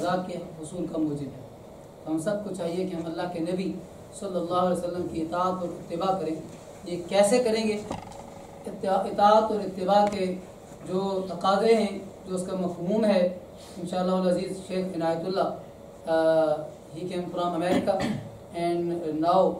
रज़ा के हुसूल का मूजिब है। तो हम सबको चाहिए कि हम अल्लाह के नबी सल्लल्लाहु अलैहि वसल्लम की इताअत और इत्तिबा करें। ये कैसे करेंगे? इताअत और इत्तिबा के जो तकाज़े हैं, जो उसका मफ़हूम है, इंशाअल्लाह अज़ीज़ Sheikh Inayatullah he came from America and now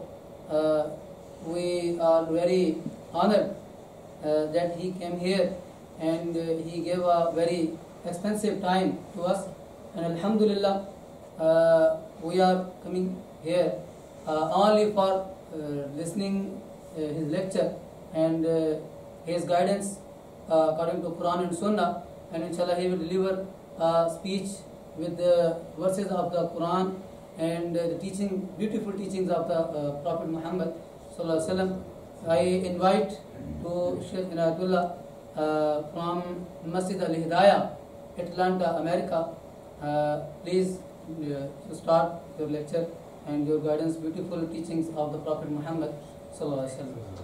we are very honored that he came here and he gave a very expensive time to us, and alhamdulillah we are coming here only for listening his lecture and his guidance according to Quran and Sunnah, and inshallah he will deliver a speech with the verses of the Quran and the teaching, beautiful teachings of the Prophet Muhammad sallallahu alaihi wasallam. I invite to Sheikh Inayatullah from Masjid Al Hidayah, Atlanta, America. Please start your lecture and your guidance, beautiful teachings of the Prophet Muhammad sallallahu alaihi wasallam.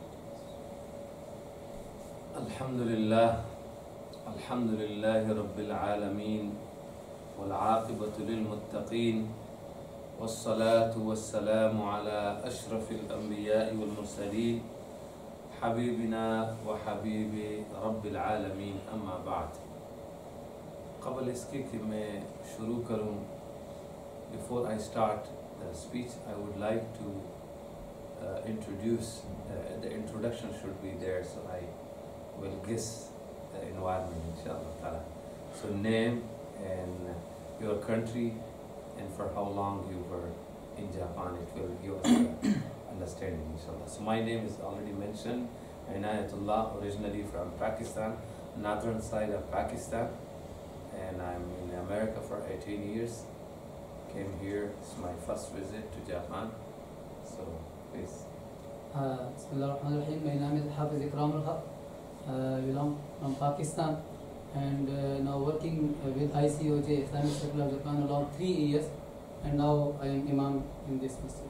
Alhamdulillah Rabbil Alameen wal aqibatu lil muttaqeen والصلاة والسلام على أشرف الأنبياء والمرسلين حبيبنا وحبيب رب العالمين أما بعد. قبل इसके कि मैं शुरू करूँ, before I start the speech, I would like to introduce, the introduction should be there, so I will guess the environment inshallah. So name and your country and for how long you were in Japan, it will give us an understanding inshallah. So my name is already mentioned, Inayatullah, originally from Pakistan, northern side of Pakistan, and I'm in America for 18 years. Came here, it's my first visit to Japan, so please. Bismillahirrahmanirrahim. My name is Hafiz Ikram al-Haq. I belong from Pakistan and now working with ICOJ, Islamic Circle of Japan, around 3 years, and now I am Imam in this masjid.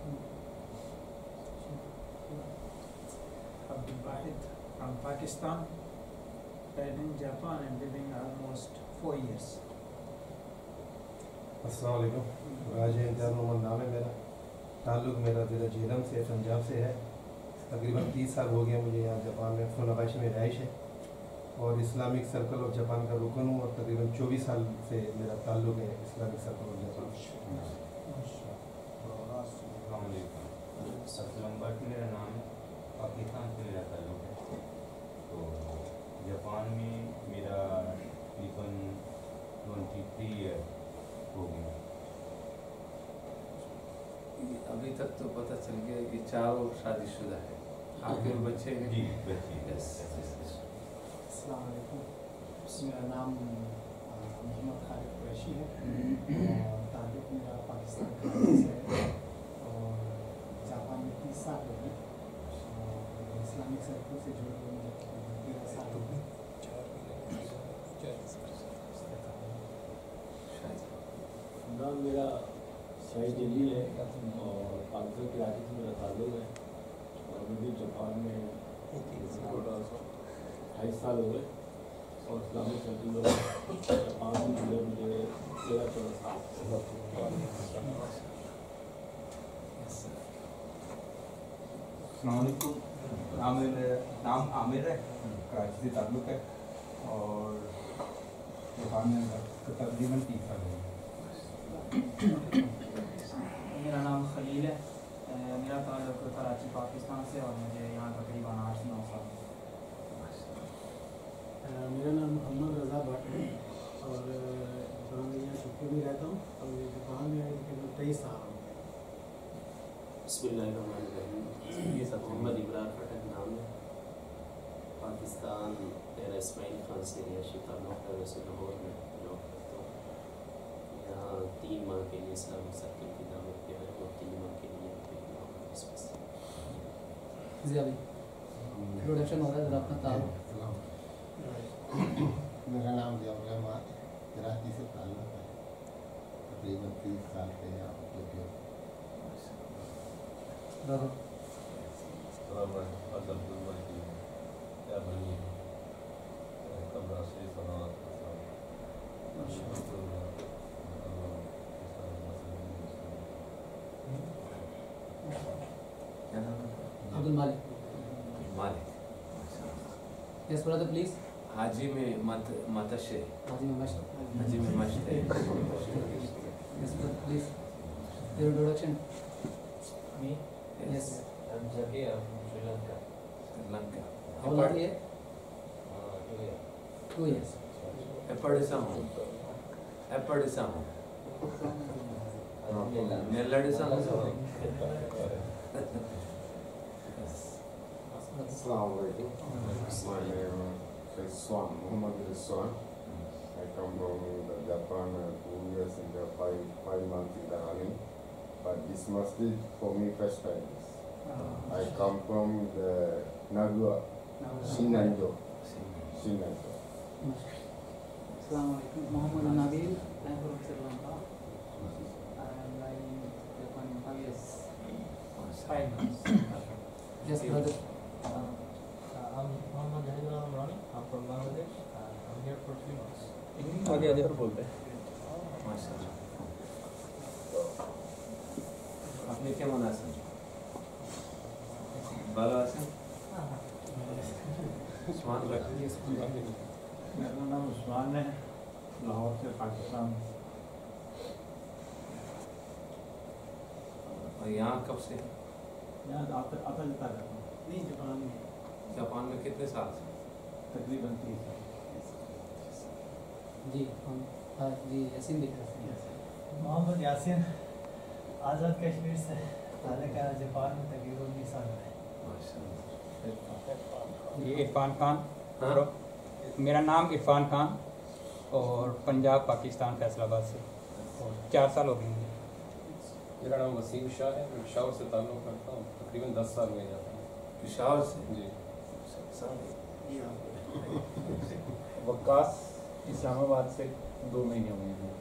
Abdul Wahid from Pakistan, died in Japan and living almost 4 years. अस्सलाम वालेकुम। राजे इंतज़ार मोहम्मद नाम है मेरा। ताल्लुक़ मेरा ज़िला झेलम से, पंजाब से है। तकरीबन 30 साल हो गए मुझे यहाँ जापान में फुनाबाशी में रहाइश है और इस्लामिक सर्कल ऑफ जापान का रुकन हूँ और तकरीबन 24 साल से मेरा ताल्लुक़ है इस्लामिक सर्कल ऑफ जापान। मेरा नाम है, पाकिस्तान से मेरा ताल्लुक़ है। तो जापान में मेरा तकरीबन 23 ईयर हो गया। अभी तक तो पता चल गया कि चारों शादीशुदा है, आपके बच्चे हैं? जी, बच्चे। यस। अस्सलाम वालेकुम। मेरा नाम मोहम्मद खालिद कुरैशी है और ताल्लुक़ मेरा पाकिस्तान से है और जापान में 30 साल हो गए और इस्लामिक सर्कल से जुड़े हुए मुझे 13 साल हो गए। नाम मेरा शाहिद जलील है और पाकिस्तान कराची से मेरा ताल्लुक़ है और मुझे जापान में 28 साल हो गए और इस्लामिक सर्कल में जापान में जुड़े मुझे 13-14 साल। नाम आमिर है, कराची से ताल्लुक़ है और जापान में तकरीबन 30 साल हो गए। मेरा नाम खलील है, मेरा ताल्लुक़ कराची पाकिस्तान से और मुझे यहाँ तकरीबन 8-9 साल। मेरा नाम मोहम्मद रज़ा भट्ट है और मैं यहाँ छुट्टी में रहता हूँ और मुझे जापान में आए तकरीबन 23 साल हो गए। बिस्मिल्लाहिर्रहमानिर्रहीम। ये सब मोहम्मद इमरान पठान नाम है, पाकिस्तान मेरा इस्माइल खान से रिहायशी ताल्लुक़ है, वैसे लाहौर में जॉब करता हूँ। यहाँ 3 माह के लिए इस्लामिक सर्कल की दावत पे आए और 3 माह के लिए इंट्रोडक्शन हो रहा है, जरा अपना ताल्लुक़। मेरा नाम ज़ियाउर रहमान, कराची से ताल्लुक़ है, तकरीबन 30 साल से यहाँ पर। Yes, brother, please. हाजी में मतशे Haji Mamash. हाजी में मशते Yes, brother, please. Your introduction. Me? Yes. I'm Zakia from Sri Lanka. Sri Lanka How old are you? 2 years. 2 years. ఎప్పటిసాము నెల్లడిసాము Assalamu alaikum. My name is Rizwan, Muhammad Rizwan. I come from Japan 2 years in the 5 months in the running. But this masjid for me first time. I come from the Nagua, Shinanjo. Assalamu alaikum. Muhammad Nabil. I am from Sri Lanka. I am in Japan 5 years. 5 months. Yes, brother. I'm Muhammad Nabil Amrani. I'm from Bangladesh. I'm here for 3 months. आगे बोलते हैं माशाल्लाह আপনি কেমন আছেন ভালো আছেন उस्मान भाई मेरा नाम उस्मान है लाहौर से पाकिस्तान और यहाँ कब से यहाँ आता आता जाता रहता हूँ नहीं जापान में कितने साल से तकरीबन 30 साल जी हम जी यासीन देख रहे हैं मोहम्मद यासीन आज़ाद कश्मीर से ताल्लुक़ है जापान में तकरीबन 19 साल है ये इरफान खान और मेरा नाम इरफान खान और पंजाब पाकिस्तान फैसलाबाद से और 4 साल हो गए मुझे। मेरा नाम वसीम शाह है, मैं पेशावर से ताल्लुक़ रखता हूँ, तकरीबन 10 साल में जाता हूँ। पेशावर से जी। वक्कास इस्लामाबाद से 2 महीने हुए हैं।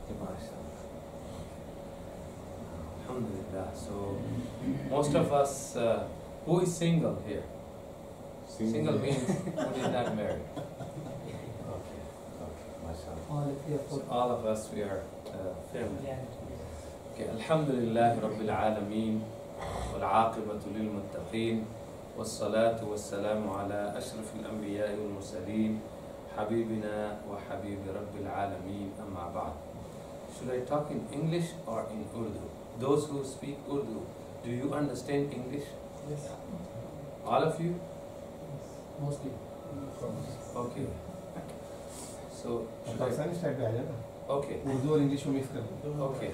Alhamdulillah. So most of us, who is single here? Single means who is not married. Okay, mashallah. All of us, we are family. Okay, Alhamdulillah Rabbil Alameen, والعاقبة للمتقين, والصلاة والسلام على أشرف الأنبياء والمرسلين, حبيبنا وحبيب رب العالمين, أما بعد. Should I talk in English or in Urdu? Those who speak Urdu, do you understand English? Yes. All of you? Mostly. Okay. So, Pakistani style पे आ जाना okay. Urdu और English में mix कर Okay.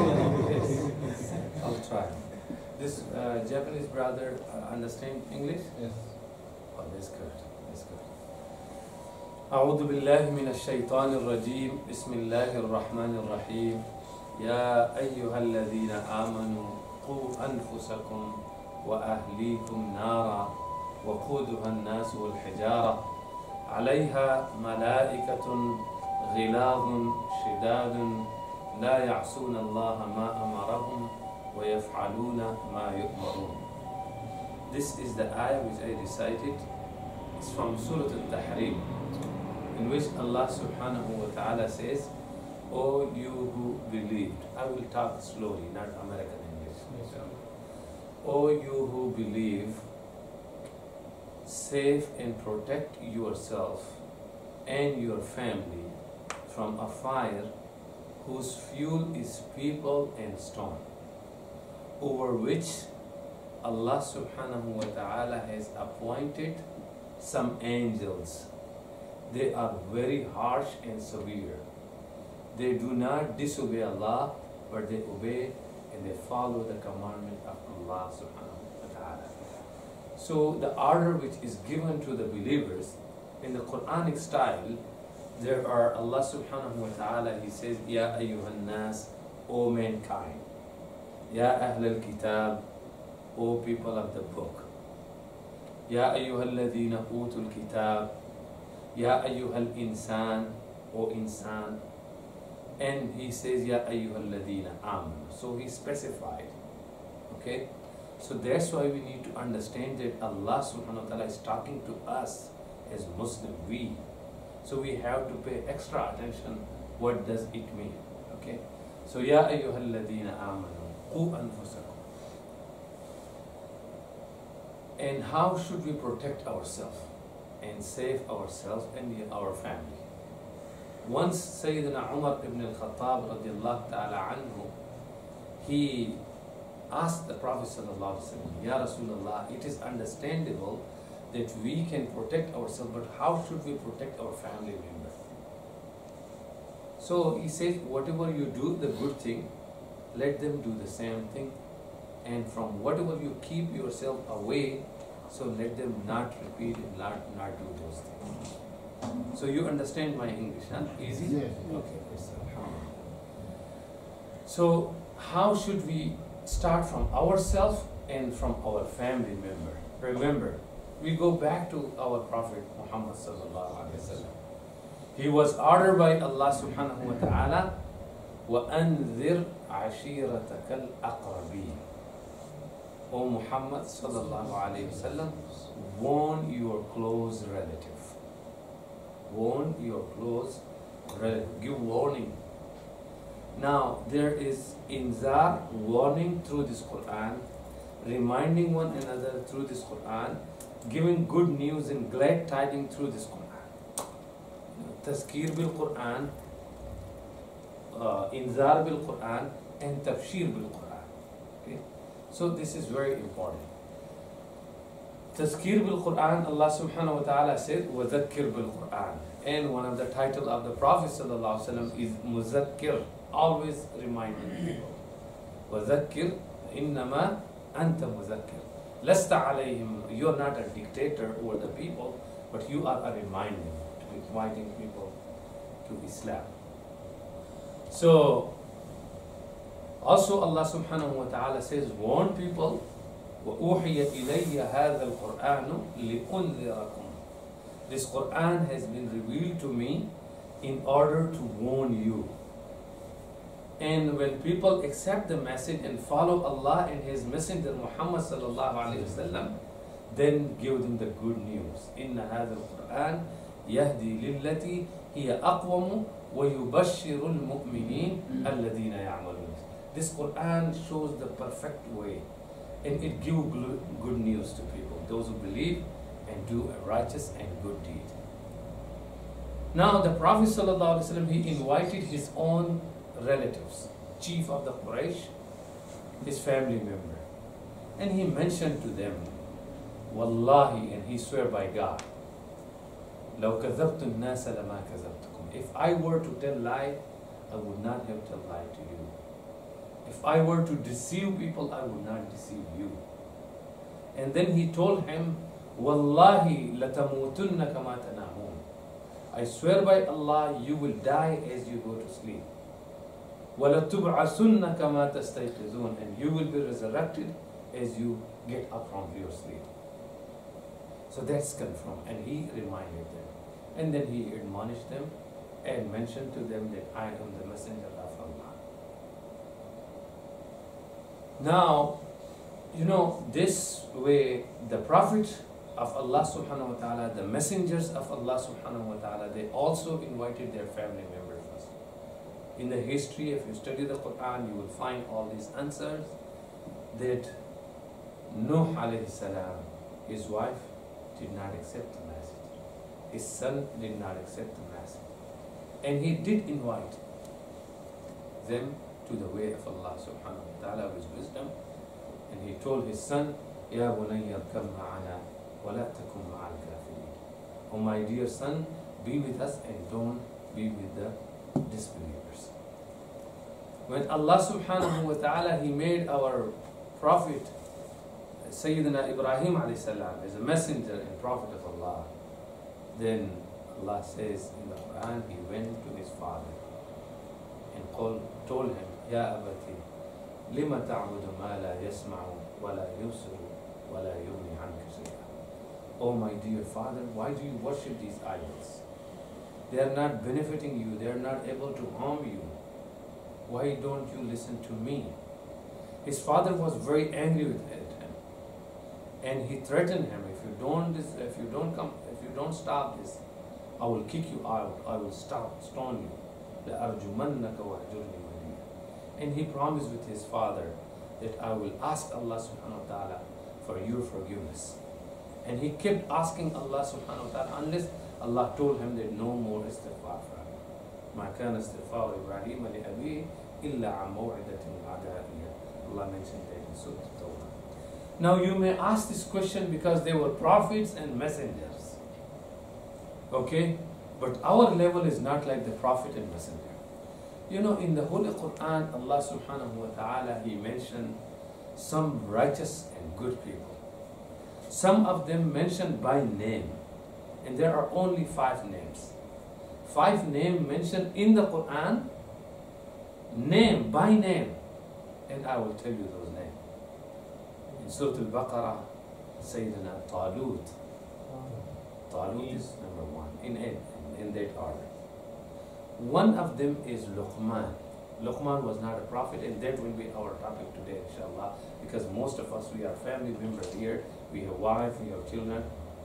I'll try. This Japanese brother understand English? Yes. Oh, that's good. That's good. أعوذ بالله من الشيطان الرجيم. بسم الله الرحمن الرحيم. يا أيها الذين آمنوا قوا أنفسكم وأهليكم نارا وقودها الناس والحجارة عليها ملائكة غلاظ شداد لا يعصون الله ما أمرهم ويفعلون ما يؤمرون. This is the ayah which I recited. It's from Surah Al-Tahrim, in which Allah subhanahu wa ta'ala says, "O you who believed," I will talk slowly, not American English. "O you who believe, save and protect yourself and your family from a fire whose fuel is people and stone, over which Allah subhanahu wa ta'ala has appointed some angels. They are very harsh and severe. They do not disobey Allah, but they obey and they follow the commandment of Allah subhanahu wa ta'ala." So the order which is given to the believers in the Quranic style, there are Allah subhanahu wa ta'ala, He says, "Ya ayyuhan nas, O mankind. Ya ahlal kitab, O people of the book. Ya ayyuhal ladhina utul kitab. Ya ayyuhal insan, O insan." And He says, "Ya ayyuhal ladhina amanu." So He specified. Okay? So that's why we need to understand that Allah subhanahu wa ta'ala is talking to us as Muslim, we. So we have to pay extra attention. What does it mean? Okay? So, Ya ayyuhal ladhina amanu, qu anfusakum. And how should we protect ourselves? and save ourselves and our family. Once Sayyidina Umar ibn al-Khattab radiallahu ta'ala anhu, he asked the Prophet sallallahu alaihi wasallam, Ya Rasulullah, it is understandable that we can protect ourselves, but how should we protect our family members? So he says, whatever you do, the good thing, let them do the same thing. And from whatever you keep yourself away, so let them not repeat and not do those things. So you understand my English, huh? Easy? Yes. Okay. So how should we start from ourselves and from our family member? Remember, we go back to our Prophet Muhammad sallallahu alaihi wasallam. He was ordered by Allah subhanahu wa ta'ala, وَأَنذِرْ عَشِيرَتَكَ الْأَقْرَبِينَ. O Muhammad sallallahu alaihi wasallam, warn your close relative. Warn your close relative. Give warning. Now, there is inzar, warning through this Quran, reminding one another through this Quran, giving good news and glad tidings through this Quran. Tazkir bil Quran, inzar bil Quran, and tabshir bil Quran. Okay? So this is very important. Tazkir bil Quran, Allah subhanahu wa ta'ala says, وَذَكِّرْ bil Quran. And one of the titles of the Prophet sallallahu alaihi wasallam is Muzakkir, always reminding people. وَذَكِّرْ إِنَّمَا أَنْتَ مُذَكِّرْ لَسْتَ عَلَيْهِمْ. You are not a dictator over the people, but you are a reminder, inviting people to Islam. So, also Allah subhanahu wa ta'ala says, warn people, وَأُوحِيَ إِلَيَّ هَذَا الْقُرْآنُ لِأُنذِرَكُمْ. This Quran has been revealed to me in order to warn you. And when people accept the message and follow Allah and His Messenger Muhammad sallallahu alaihi wasallam, then give them the good news. إِنَّ هَذَا الْقُرْآنِ يَهْدِي لِلَّتِي هِيَ أَقْوَمُ وَيُبَشِّرُ الْمُؤْمِنِينَ الَّذِينَ يَعْمَلُونَ. This Quran shows the perfect way, and it gives good news to people, those who believe and do a righteous and good deed. Now the Prophet sallallahu alaihi wasallam, he invited his own relatives, chief of the Quraysh, his family member, and he mentioned to them, Wallahi, and he swear by God, لو كذبت الناس لما كذبتكم. If I were to tell lie, I would not have told lie to you. If I were to deceive people, I would not deceive you. And then he told him, Wallahi latamutunna kama tanamun. I swear by Allah, you will die as you go to sleep. وَلَتُبْعَثُنَّ كَمَا تَسْتَيْقِظُونَ. And you will be resurrected as you get up from your sleep. So that's confirmed. And he reminded them. And then he admonished them and mentioned to them that I am the messenger of Allah. Now, you know, this way the Prophet of Allah subhanahu wa ta'ala, the messengers of Allah subhanahu wa ta'ala, they also invited their family members. In the history, if you study the Quran, you will find all these answers that Nuh alayhi salam, his wife, did not accept the message. His son did not accept the message. And he did invite them to the way of Allah subhanahu wa ta'ala with wisdom. And he told his son, Ya bunayya arkab ma'ana wa la takum ma'al kafirin. Oh my dear son, be with us and don't be with the disbelievers. When Allah subhanahu wa ta'ala, He made our Prophet Sayyidina Ibrahim alayhi salam as a messenger and prophet of Allah, then Allah says in the Quran, he went to his father and told him, Ya abati, lima ta'budu ma la yasma'u wa la yubsiru wa la yughni anka shay'a. Oh my dear father, why do you worship these idols? They are not benefiting you, they are not able to harm you. Why don't you listen to me? His father was very angry with him, and he threatened him, if you don't stop this, I will kick you out, I will stone you. لَأَرْجُمَنَّكَ وَأَهْجُرْنِي مَلِيًّا. And he promised with his father that I will ask Allah subhanahu wa ta'ala for your forgiveness, And he kept asking Allah subhanahu wa ta'ala unless Allah told him that no more istighfar for him. ما كان استغفار إبراهيم لأبيه إلا عن موعدة وعدها إياه. Allah mentioned that in Surah At-Tawbah. Now you may ask this question because they were prophets and messengers. Okay? But our level is not like the prophet and messenger. You know, in the Holy Quran, Allah subhanahu wa ta'ala, He mentioned some righteous and good people. Some of them mentioned by name. And there are only 5 names. 5 names mentioned in the Quran, name by name. And I will tell you those names. In Surah Al-Baqarah, Sayyidina Talut. Talut is number 1 in that order. One of them is Luqman. Luqman was not a prophet, and that will be our topic today, inshallah, because most of us, we are family members here, we have wife, we have children.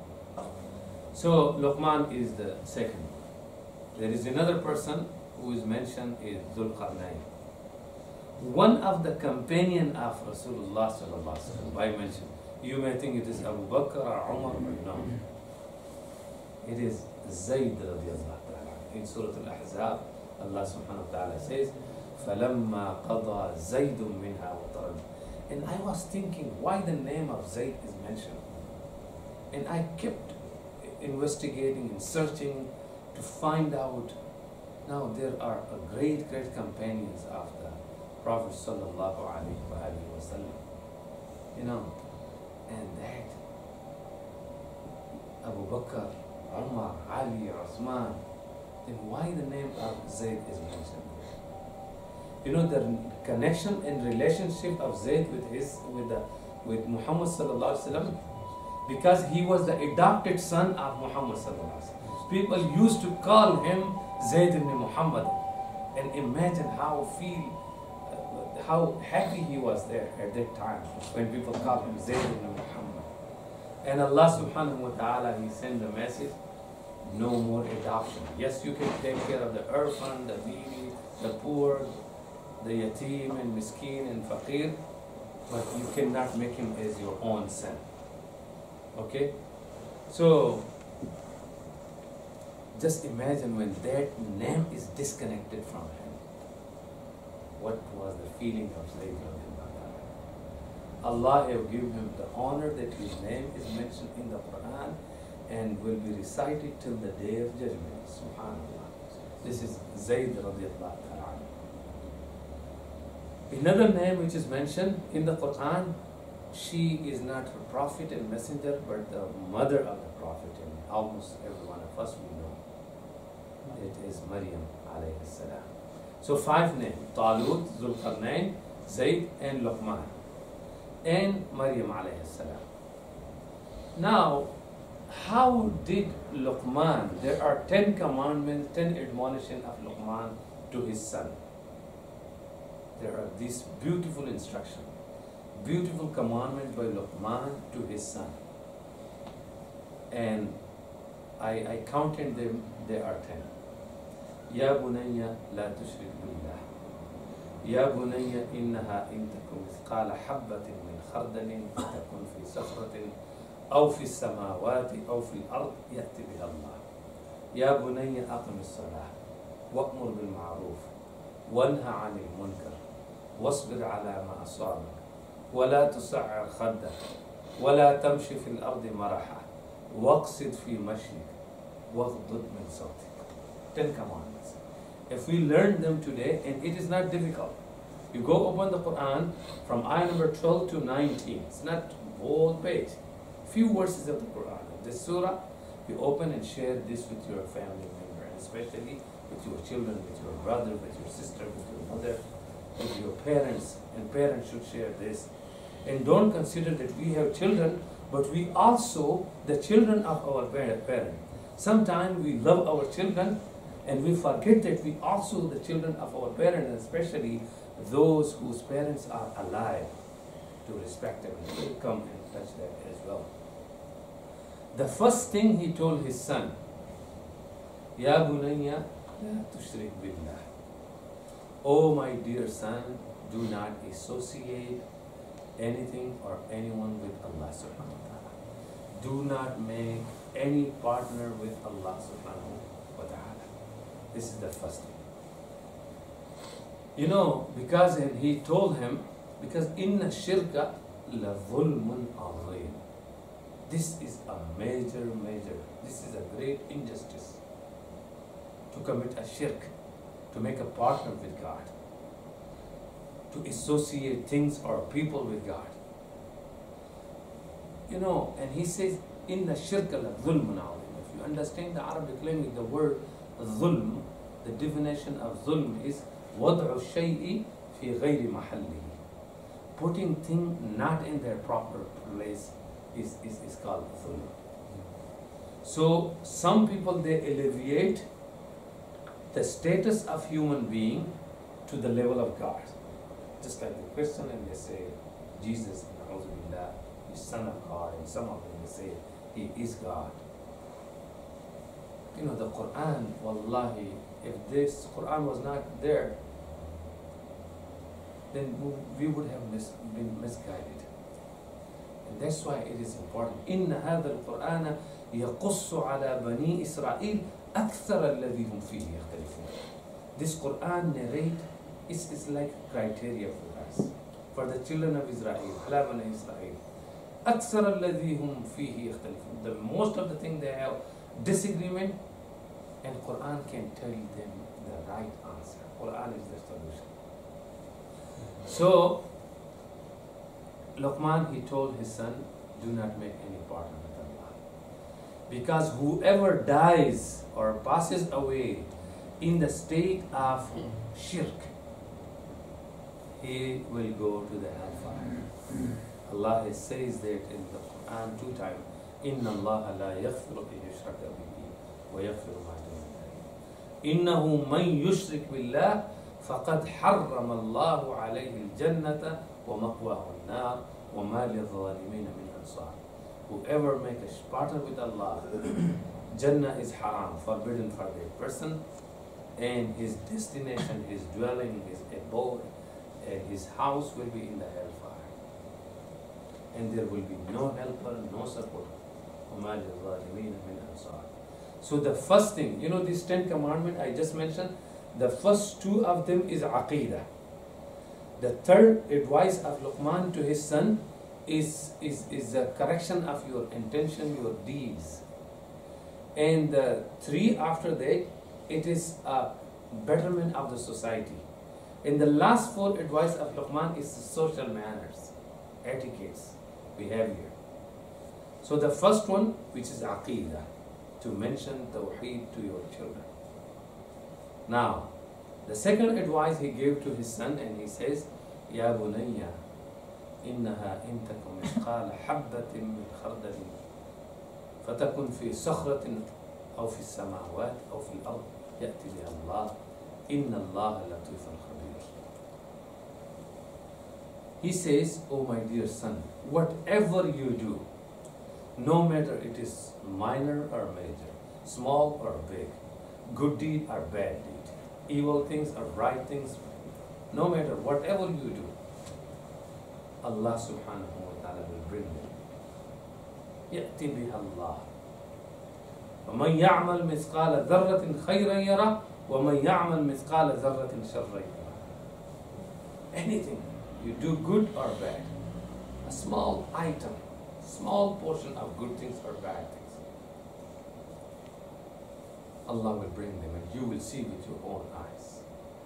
So Luqman is the second. There is another person who is mentioned is Dhul-Qarnayn. One of the companion of Rasulullah sallallahu alaihi wasallam, by mention, you may think it is Abu Bakr or Umar, but no. It is Zayd radiallahu ta'ala. In Surah Al-Ahzab, Allah subhanahu wa ta'ala says, فَلَمَّا قَضَى زَيْدٌ مِنْهَا وَطَرَدٌ. And I was thinking why the name of Zayd is mentioned. And I kept investigating and searching to find out. Now there are a great companions of the Prophet sallallahu alaihi wasallam. You know, and that Abu Bakr, Umar, Ali, Uthman, then why the name of Zayd is mentioned? You know, the connection and relationship of Zayd with Muhammad sallallahu alaihi wasallam, because he was the adopted son of Muhammad sallallahu alaihi wasallam. People used to call him Zayd ibn Muhammad, and imagine how happy he was there at that time when people called him Zayd ibn Muhammad. And Allah subhanahu wa ta'ala, He sent the message, no more adoption. Yes, you can take care of the orphan, the needy, the poor, the yatim and miskin and faqir, but you cannot make him as your own son. Okay? So, just imagine when that name is disconnected from him. What was the feeling of Zayd? Allah have given him the honor that his name is mentioned in the Quran and will be recited till the day of judgment. Subhanallah. This is Zayd radiallahu ta'ala. Another name which is mentioned in the Quran, she is not a prophet and messenger, but the mother of the prophet, and almost every one of us we know. It is Maryam alayhi salam. So 5 names: Talut, Dhul-Qarnayn, Zayd, and Luqman, and Maryam alayhi salam. Now, how did Luqman? There are 10 commandments, 10 admonitions of Luqman to his son. There are these beautiful instructions, beautiful commandments by Luqman to his son. And I counted them, there are 10. Ya bunayya la tushrik billah. Ya bunayya innaha in takun mithqala habbatin min khardalin fatakun fi sakhratin aw fi samawati aw fi al-ard ya'ti biha Allah. Ya bunayya aqim as-salah wa'mur bil ma'ruf wanha 'anil munkar wasbir 'ala ma asabak ولا تصعر خدك ولا تمشي في الأرض مرحا واقصد في مشيك واغضض من صوتك. 10 commandments. If we learn them today, and it is not difficult, you go open the Quran from ayah number 12 to 19. It's not whole page. Few verses of the Quran. This surah, you open and share this with your family member, and especially with your children, with your brother, with your sister, with your mother, with your parents, and parents should share this. And don't consider that we have children, but we also the children of our parents. Sometimes we love our children and we forget that we also the children of our parents, and especially those whose parents are alive, to respect them. We will come and touch that as well. The first thing he told his son, Ya bunayya la tushrik billah. Oh my dear son, do not associate anything or anyone with Allah subhanahu wa ta'ala. do not make any partner with Allah subhanahu wa ta'ala. This is the first thing. You know, because and he told him, because inna shirka la dhulmun azim. This is a major, this is a great injustice. To commit a shirk, to make a partner with God, to associate things or people with God. You know, and he says, inna shirka la dhulmun azim. If you understand the Arabic language, the word dhulm, the definition of dhulm is وضع الشيء في غير محله. Putting things not in their proper place is called dhulm. So some people, they elevate the status of human being to the level of God. Just like the Christian, and they say Jesus is Son of God, and some of them they say He is God. You know, the Quran, wallahi, if this Quran was not there, then we would have been misguided. And that's why it is important. إِنَّ هَذَا الْقُرْآنَ يَقُصُّ عَلَى بَنِي إِسْرَائِيلَ أَكْثَرَ الَّذِي هُمْ فِيهِ يَخْتَلِفُونَ. This Quran narrate is like criteria for us, for the children of Israel, عَلَى بَنِي إِسْرَائِيل أَكْثَرَ الَّذِي هُمْ فِيهِ يَخْتَلِفُونَ. The most of the thing they have disagreement, and Quran can tell them the right answer. Quran is the solution. So, Luqman, he told his son, do not make any partner with Allah. Because whoever dies or passes away in the state of shirk, he will go to the hellfire. Allah says that in the Quran 2 times, إِنَّ اللَّهَ لَا يَغْفِرُ أَن يُشْرَكَ بِهِ وَيَغْفِرُ مَا دُونَ ذَلِكَ. إِنَّهُ مَن يُشْرِكْ بِاللَّهِ فَقَدْ حَرَّمَ اللَّهُ عَلَيْهِ الْجَنَّةَ وَمَأْوَاهُ النَّارُ وَمَا لِلظَّالِمِينَ مِنْ أَنصَارٍ. Whoever makes a partner with Allah, Jannah is haram, forbidden for that person, and his destination, his dwelling, his abode, and his house will be in the hellfire. And there will be no helper, no support. وَمَا لِلظَّالِمِينَ مِنْ أَنصَارٍ. So the first thing, you know, these 10 commandments I just mentioned, the first 2 of them is Aqidah. The third advice of Luqman to his son is the correction of your intention, your deeds. And the 3 after that, it is a betterment of the society. And the last 4 advice of Luqman is the social manners, etiquettes, behavior. So the first one, which is Aqidah, to mention Tawheed to your children. Now, the second advice he gave to his son, and he says, يَا بُنَيَّ إِنَّهَا إِن تَكُ مِثْقَالَ حَبَّةٍ مِّنْ خَرْدَلٍ فَتَكُنْ فِي صَخْرَةٍ أَوْ فِي السَّمَاوَاتِ أَوْ فِي الْأَرْضِ يَأْتِ بِهَا اللَّهُ إِنَّ اللَّهَ لَطِيفٌ خَبِيرٌ. He says, oh my dear son, whatever you do, no matter it is minor or major, small or big, good deed or bad deed, evil things or right things, no matter whatever you do, Allah subhanahu wa ta'ala will bring them. يَأْتِ بِهَا اللَّهُ وَمَنْ يَعْمَلْ مِثْقَالَ ذَرَّةٍ خَيْرًا يَرَهُ وَمَنْ يَعْمَلْ مِثْقَالَ ذَرَّةٍ شَرًّا يَرَهُ. Anything, you do good or bad, a small item, small portion of good things or bad things, Allah will bring them and you will see with your own eyes.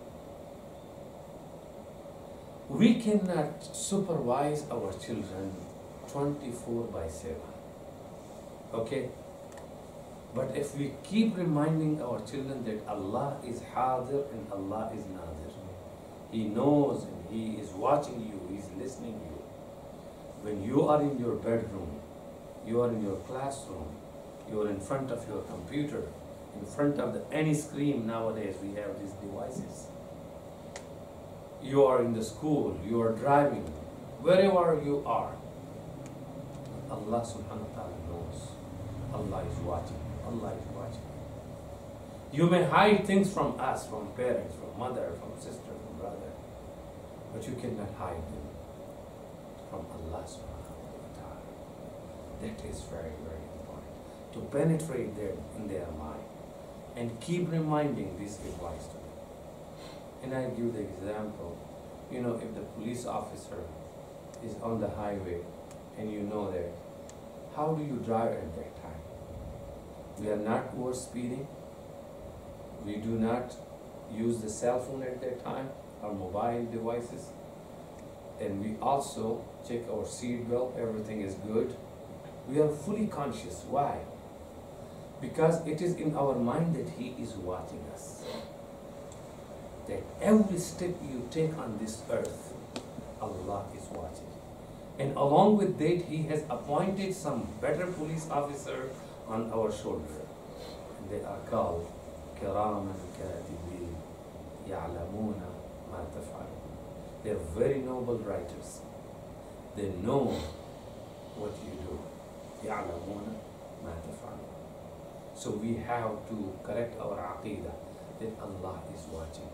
We cannot supervise our children 24/7. Okay? But if we keep reminding our children that Allah is Hadir and Allah is Nadir, He knows and He is watching you, He is listening to you. When you are in your bedroom, you are in your classroom, you are in front of your computer, in front of any screen nowadays, we have these devices. You are in the school, you are driving, wherever you are, Allah subhanahu wa ta'ala knows. Allah is watching. Allah is watching. You may hide things from us, from parents, from mother, from sister, from brother, but you cannot hide them from Allah subhanahu wa ta'ala. That is very, very important. To penetrate in their mind and keep reminding this advice to them. And I give the example, if the police officer is on the highway and you know that, how do you drive at that time? We are not over speeding. We do not use the cell phone at that time, or mobile devices. And we also check our seat belt, everything is good. We are fully conscious. Why? Because it is in our mind that He is watching us. That every step you take on this earth, Allah is watching. And along with that, He has appointed some better police officer on our shoulder. And they are called Kiraman Katibin Ya'lamuna Ma Taf'alun. They are very noble writers. They know what you do. Ya'lamuna Ma Taf'alun. So we have to correct our aqidah that Allah is watching.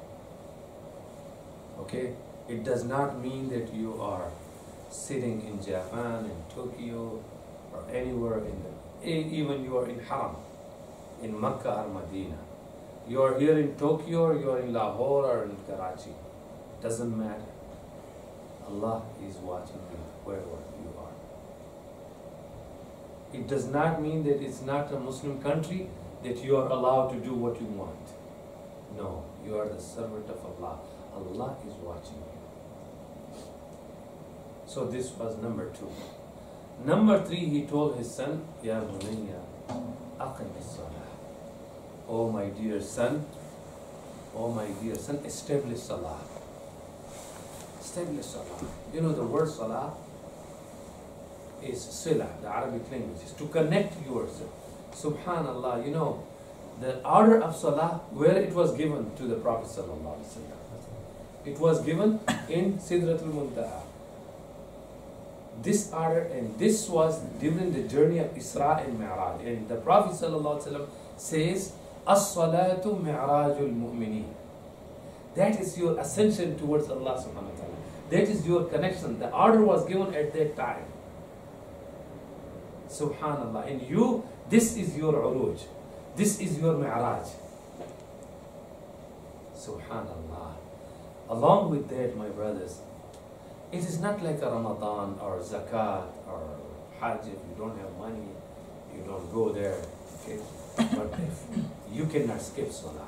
Okay? It does not mean that you are sitting in Japan, in Tokyo, or anywhere even you are in Haram, in Makkah or Medina. You are here in Tokyo, or you are in Lahore or in Karachi. Doesn't matter. Allah is watching you wherever you are. It does not mean that it's not a Muslim country that you are allowed to do what you want. No, you are the servant of Allah. Allah is watching you. So this was number 2. Number 3, he told his son, Ya bunayya, aqim as-salah. Oh my dear son, establish salah. Establish salah. You know the word salah is sila, the Arabic language, is to connect yourself. Subhanallah, the order of salah, where it was given to the Prophet sallallahu alaihi wasallam. It was given in Sidratul Muntaha. This order, and this was during the journey of Isra and Mi'raj. And the Prophet ﷺ says, As-salatu mi'rajul mu'mineen. That is your ascension towards Allah subhanahu wa ta'ala. That is your connection. The order was given at that time. Subhanallah. And this is your uruj. This is your Mi'raj. Subhanallah. Along with that, my brothers, it is not like a Ramadan or Zakat or Hajj. If you don't have money, you don't go there. Okay? But if you cannot skip Salah.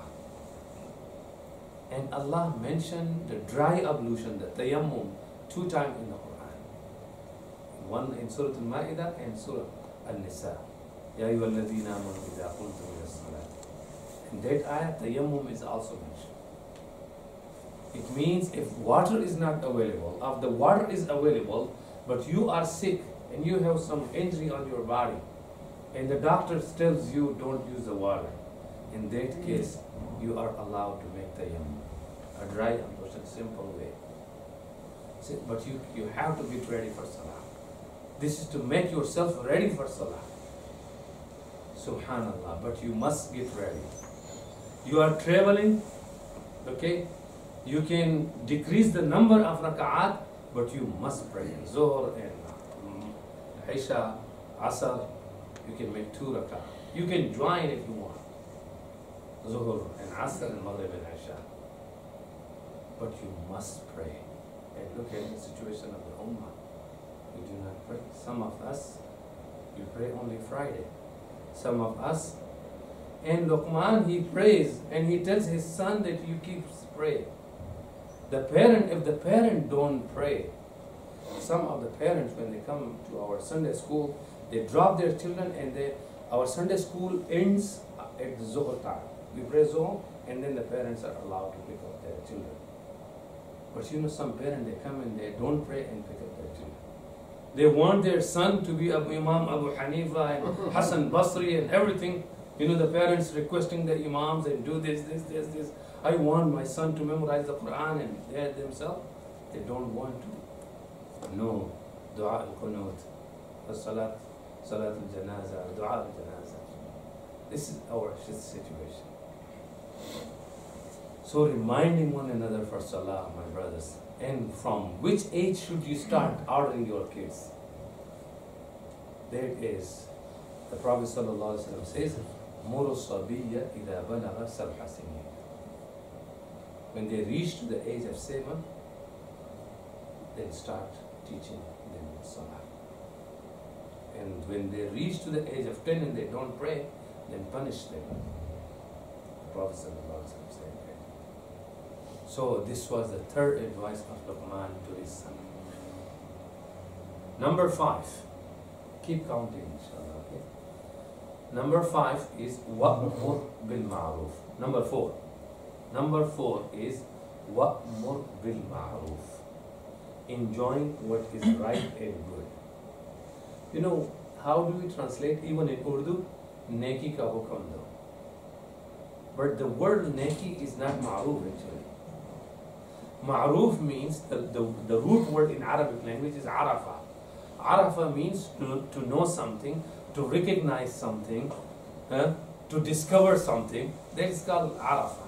And Allah mentioned the dry ablution, the tayammum, 2 times in the Quran. One in Surah Al-Ma'idah and Surah Al-Nisa. Ya ayyuhalladhina amanu idha qumtum ila as-salat. In that ayah, tayammum is also mentioned. It means if water is not available, if the water is available, but you are sick and you have some injury on your body, and the doctor tells you don't use the water, in that case, you are allowed to make tayammum. A dry ablution, simple way. But you have to get ready for Salah. This is to make yourself ready for Salah. Subhanallah. But you must get ready. You are traveling, okay? You can decrease the number of raka'at, but you must pray. Zuhr and Isha, Asr, you can make 2 raka'at. You can join if you want. Zuhr and Asr and Maghrib and Isha. But you must pray. And look at the situation of the Ummah. We do not pray. Some of us, you pray only Friday. Some of us, and Luqman, he prays and he tells his son that you keep praying. If the parent don't pray, some of the parents, when they come to our Sunday school, they drop their children and our Sunday school ends at the Zuhr time. We pray Zuhr and then the parents are allowed to pick up their children. But some parents, they come and they don't pray and pick up their children. They want their son to be Imam Abu Hanifa and Hassan Basri and everything. The parents requesting the imams and do this. I want my son to memorize the Quran, and they themselves, they don't want to. No. Dua al-Qunut, Salat al-Janaza, Dua al-Janaza. This is our situation. So reminding one another for Salah, my brothers. And from which age should you start ordering your kids? That is, the Prophet ﷺ says, مُرُ الصَّبِيَّ إِذَا بَلَغَ سَبْعَ سِنِينَ. When they reach to the age of 7, then start teaching them Salah. And when they reach to the age of 10 and they don't pray, then punish them. The Prophet ﷺ said that. So this was the third advice of Luqman to his son. Number 5. Keep counting, inshallah. Okay? Number 5 is wa'mur bil ma'ruf. Number 4. Number 4 is wa'mur bil ma'ruf. Enjoying what is right and good. You know, how do we translate even in Urdu? Neki ka hukam do. But the word neki is not ma'ruf actually. Ma'ruf means, the root word in Arabic language is arafa. Arafa means to know something, to recognize something, to discover something. That is called arafa.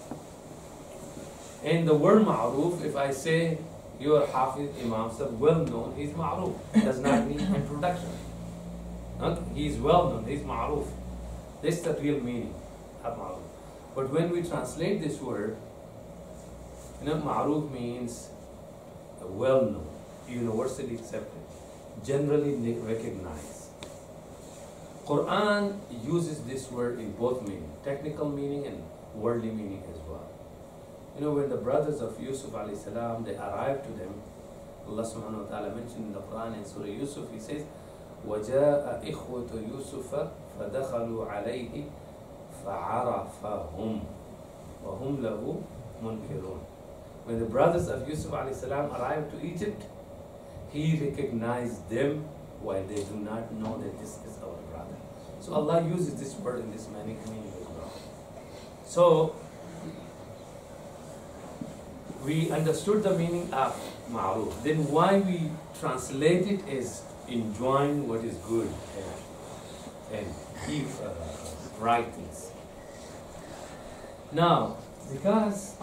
And the word ma'ruf, if I say your Hafiz Imam Sahib, well known, he's ma'ruf. Does not need introduction. He is well known, he's ma'ruf. That's the real meaning of ma'ruf. But when we translate this word, ma'ruf means well known, universally accepted, generally recognized. Quran uses this word in both meaning, technical meaning and worldly meaning as well. When the brothers of Yusuf alayhi salam, they arrived to them, Allah subhanahu wa ta'ala mentioned in the Quran in Surah Yusuf, he says, وَجَاءَ إِخْوَةُ يُوسُفَ فَدَخَلُوا عَلَيْهِ فَعَرَفَهُمْ وَهُمْ لَهُ مُنْكِرُونَ. When the brothers of Yusuf alayhi salam arrived to Egypt, he recognized them while they do not know that this is our brother. So Allah uses this word in this meaning as well. So we understood the meaning of ma'ruf. Then why we translate it as enjoying what is good and keep right things. Now, because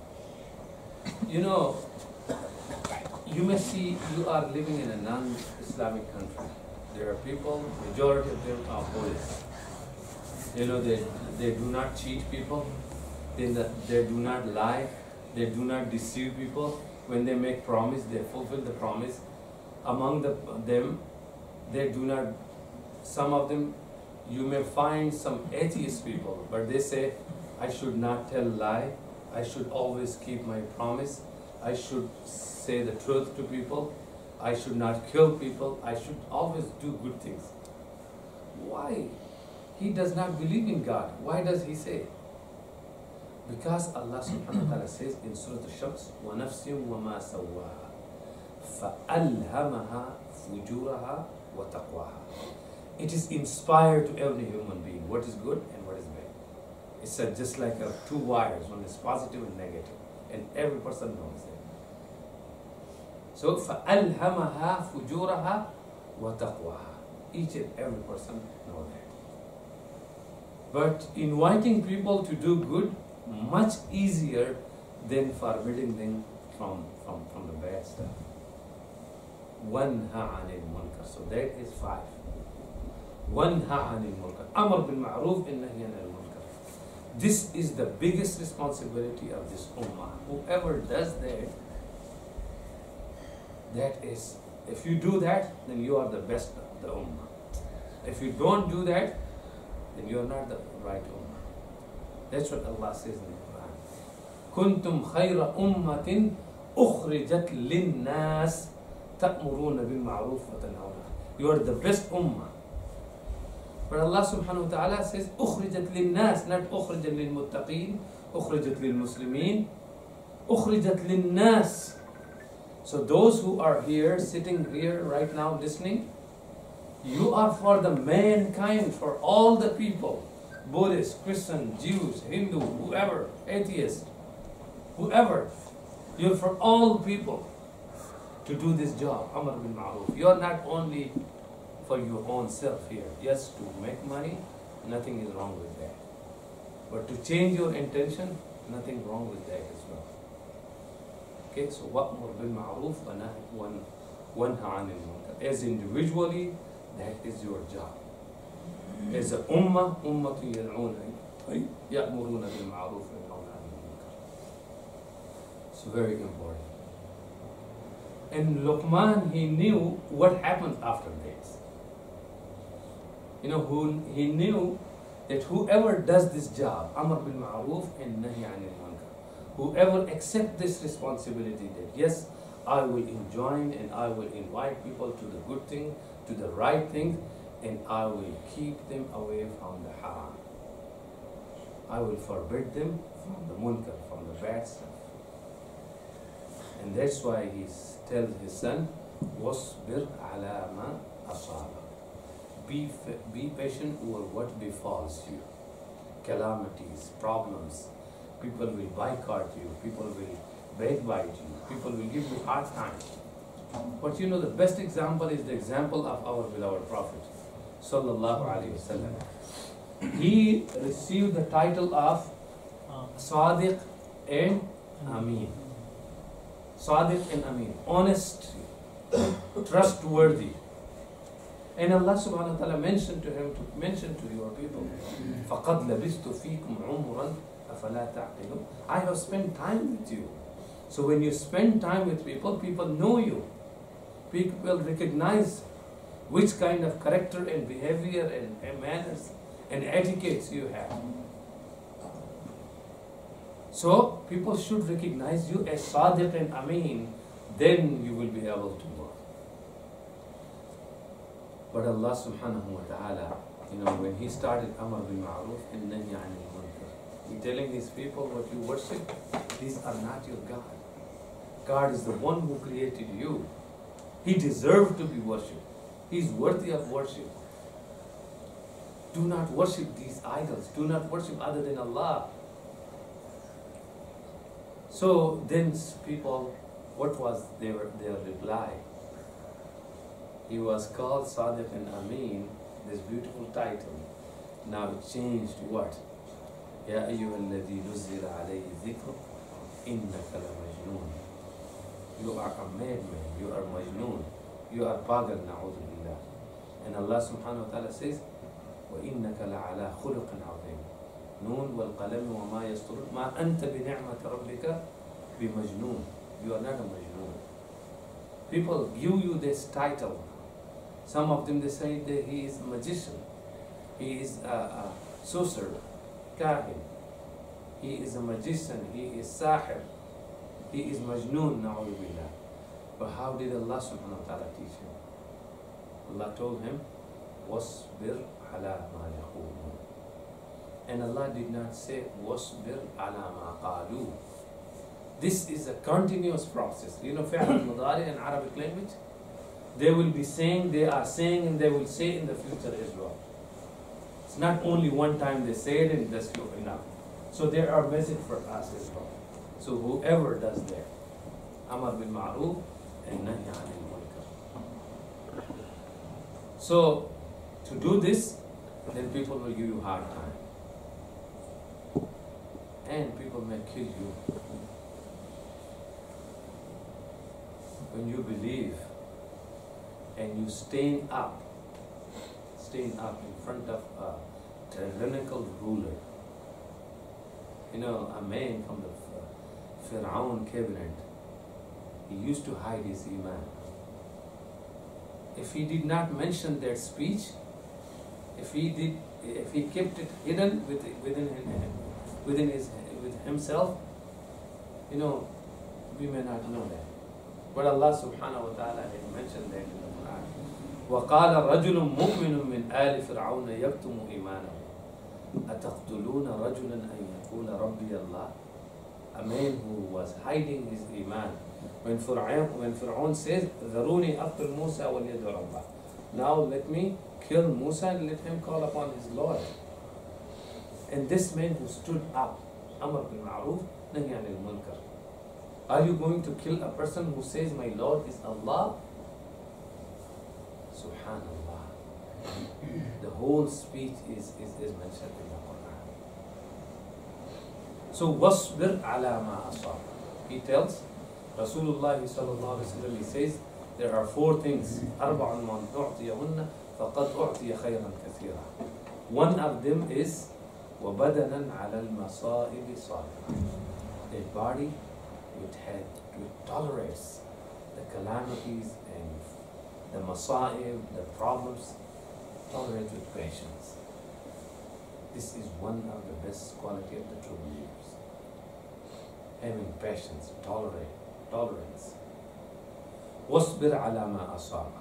you may see you are living in a non-Islamic country. There are people, majority of them are Buddhists. They do not cheat people. They do not lie. They do not deceive people. When they make promise, they fulfill the promise. Among them, they do not, some of them, you may find some atheist people, but they say, I should not tell lie. I should always keep my promise. I should say the truth to people. I should not kill people. I should always do good things. Why? He does not believe in God. Why does he say? Because Allah subhanahu wa ta'ala says in Surah Al-Shams, وَنَفْسٍ وَمَا سَوَّاهَا فَأَلْهَمَهَا فُجُورَهَا وَتَقْوَاهَا. It is inspired to every human being, what is good and what is bad. It's just like two wires, one is positive and negative, and every person knows that. So, فَأَلْهَمَهَا فُجُورَهَا وَتَقْوَاهَا. Each and every person knows that. But inviting people to do good, much easier than forbidding them from the bad stuff. وَنْهَ عَنِ الْمُنْكَرِ. So that is 5. وَنْهَ عَنِ الْمُنْكَرِ. أَمْرُ بِالْمَعْرُوفِ إِنَّهِيَ عَنِ الْمُنْكَرِ. This is the biggest responsibility of this ummah. Whoever does that, that is, if you do that, then you are the best of the ummah. If you don't do that, then you are not the right ummah. That's what Allah says in the Quran. كُنْتُمْ خَيْرَ أُمَّةٍ أُخْرِجَتْ لِلنَّاسِ تَأْمُرُونَ بِالْمَعْرُوفِ وَتَنْهَوْنَ. You are the best ummah. But Allah subhanahu wa ta'ala says أُخْرِجَتْ لِلنَّاسِ, not أُخْرِجَتْ لِلْمُتَّقِينَ, أُخْرِجَتْ لِلْمُسْلِمِينَ, أُخْرِجَتْ لِلنَّاسِ. So those who are here, sitting here right now listening, you are for the mankind, for all the people. Buddhists, Christians, Jews, Hindu, whoever, atheist, whoever. You're for all people to do this job, Amr bil Ma'ruf. You are not only for your own self here. Yes, to make money, nothing is wrong with that. But to change your intention, nothing wrong with that as well. Okay, so wa'mur bil ma'ruf wa nahy 'anil munkar. As individually, That is your job. As a ummah, ummatu yad'una ya'muruna bil ma'ruf wa yanhauna 'anil munkar. It's very important. And Luqman, he knew what happens after this. He knew that whoever does this job, Amr bil Ma'ruf and Nahi Anil Munkar, whoever accepts this responsibility that yes, I will enjoin and I will invite people to the good thing, to the right thing, and I will keep them away from the haram. I will forbid them from the munkar, from the bad stuff. And that's why he tells his son, وَاصْبِرْ عَلَى مَا أَصَابَ. Be patient over what befalls you. Calamities, problems. People will boycott you. People will backbite you. People will give you hard time. But the best example is the example of our beloved Prophet Sallallahu Alaihi Wasallam. He received the title of Sadiq and Ameen. Sadiq and Ameen. Honest, trustworthy. And Allah subhanahu wa ta'ala mentioned to him, mention to your people, فَقَدْ لَبِثْتُ فِيكُمْ عُمُرًا أَفَلَا تَعْقِلُونَ. I have spent time with you. So when you spend time with people, people know you. People recognize which kind of character and behavior and manners and etiquettes you have. So people should recognize you as Sadiq and Ameen, then you will be able to work. But Allah subhanahu wa ta'ala, when He started Amr bil Ma'ruf and Nahi Anil Munkar, He telling these people, what you worship, these are not your God. God is the one who created you. He deserves to be worshipped. He is worthy of worship. Do not worship these idols. Do not worship other than Allah. So then people, what was their reply? He was called Sadiq and Ameen, this beautiful title. Now it changed to what? Ya ayyuhalladhi nuzila alayhi dhikr, innaka la majnoon. You are a madman, you are majnoon, you are pagal, na'udhu billah. And Allah subhanahu wa ta'ala says, وَإِنَّكَ لَعَلَى خُلُقٍ عَظِيمٍ نون والقلم وما يسطرون ما أنت بنعمة ربك بمجنون. You are not a majnoon. People give you this title. Some of them, they say that he is a magician, he is a sorcerer, kahin, he is a magician, he is sahir, he is majnoon, na'udhu billah. But how did Allah subhanahu wa ta'ala teach him? Allah told him, وَاصْبِرْ عَلَى مَا يَقُولُونَ. And Allah did not say, وَاصْبِرْ عَلَى مَا قَالُوا. This is a continuous process. Fi'l al-mudari in Arabic language, they will be saying, they are saying, and they will say in the future as well. It's not only one time they say it and that's enough. So there are message for us as well. So whoever does that, Amar bil Ma'ruf and Nahi Anil Munkar. So to do this, then people will give you hard time. And people may kill you. When you believe and you stand up in front of a tyrannical ruler. A man from the Fir'aun cabinet, he used to hide his iman. If he did not mention that speech, if he kept it hidden within himself, we may not know that. But Allah subhanahu wa ta'ala had mentioned that in the Quran. وَقَالَ رَجُلٌ مُؤْمِنٌ مِّنْ آلِ فِرْعَوْنَ يَكْتُمُ إِيمَانَهُ أَتَقْتُلُونَ رَجُلًا أَن يَقُولَ رَبِّيَ اللَّهُ. A man who was hiding his iman. When Fir'aun says, ذَرُونِي أَقْتُلْ مُوسَى وَلْيَدْعُ رَبَّهُ. Now let me kill Musa and let him call upon his Lord. And this man who stood up, Amr bil Ma'ruf, Nahi Anil Munkar. Are you going to kill a person who says, my Lord is Allah? Subhanallah. The whole speech is mentioned in the Quran. So, وَاصْبِرْ عَلَى مَا أَصَابَ. He tells, Rasulullah sallallahu alayhi wa sallam, he says, there are 4 things. أَرْبَعٌ مَنْ تُعْطِيَهُنَّ فقد أعطي خيرا كثيرا. One of them is وبدنا على المصائب صابرا. A body which tolerates the calamities and the masa'ib, the problems, tolerates with patience. This is one of the best quality of the true believers. Having patience, tolerance. وَاصْبِرْ عَلَى مَا أَصَابَكَ.